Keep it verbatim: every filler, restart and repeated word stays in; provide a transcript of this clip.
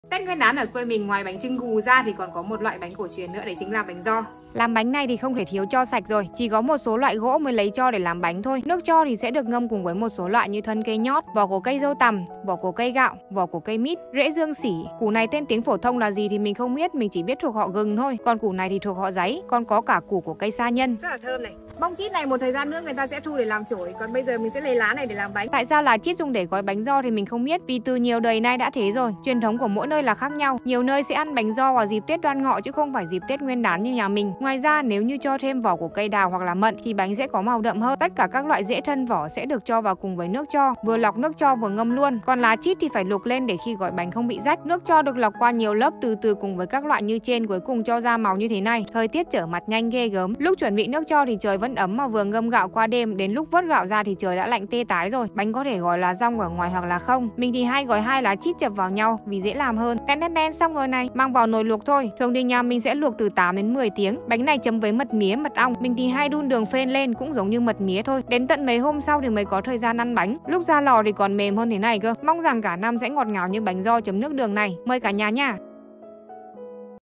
Tết Nguyên đán ở quê mình ngoài bánh chưng gù ra thì còn có một loại bánh cổ truyền nữa, đấy chính là bánh giò. Làm bánh này thì không thể thiếu tro sạch rồi, chỉ có một số loại gỗ mới lấy tro để làm bánh thôi. Nước tro thì sẽ được ngâm cùng với một số loại như thân cây nhót, vỏ của cây dâu tằm, vỏ của cây gạo, vỏ của cây mít, rễ dương sỉ. Củ này tên tiếng phổ thông là gì thì mình không biết, mình chỉ biết thuộc họ gừng thôi. Còn củ này thì thuộc họ giấy, còn có cả củ của cây sa nhân. Rất là thơm này. Bông chít này một thời gian nữa người ta sẽ thu để làm chổi, còn bây giờ mình sẽ lấy lá này để làm bánh. Tại sao lá chít dùng để gói bánh giò thì mình không biết, vì từ nhiều đời nay đã thế rồi. Truyền thống của mỗi nơi là khác nhau. Nhiều nơi sẽ ăn bánh giò vào dịp Tết Đoan Ngọ chứ không phải dịp Tết Nguyên đán như nhà mình. Ngoài ra nếu như cho thêm vỏ của cây đào hoặc là mận thì bánh sẽ có màu đậm hơn. Tất cả các loại rễ thân vỏ sẽ được cho vào cùng với nước tro, vừa lọc nước tro vừa ngâm luôn. Còn lá chít thì phải luộc lên để khi gói bánh không bị rách. Nước tro được lọc qua nhiều lớp từ từ cùng với các loại như trên, cuối cùng cho ra màu như thế này. Thời tiết trở mặt nhanh ghê gớm. Lúc chuẩn bị nước tro thì trời vẫn ấm mà vừa ngâm gạo qua đêm, đến lúc vớt gạo ra thì trời đã lạnh tê tái rồi. Bánh có thể gói lá dong ở ngoài hoặc là không. Mình thì hay gói hai lá chít chập vào nhau vì dễ làm hơn. Đen đen đen xong rồi này, mang vào nồi luộc thôi. Thường thì nhà mình sẽ luộc từ tám đến mười tiếng. Bánh này chấm với mật mía, mật ong. Mình thì hay đun đường phên lên cũng giống như mật mía thôi. Đến tận mấy hôm sau thì mới có thời gian ăn bánh. Lúc ra lò thì còn mềm hơn thế này cơ. Mong rằng cả năm sẽ ngọt ngào như bánh giò chấm nước đường này. Mời cả nhà nha.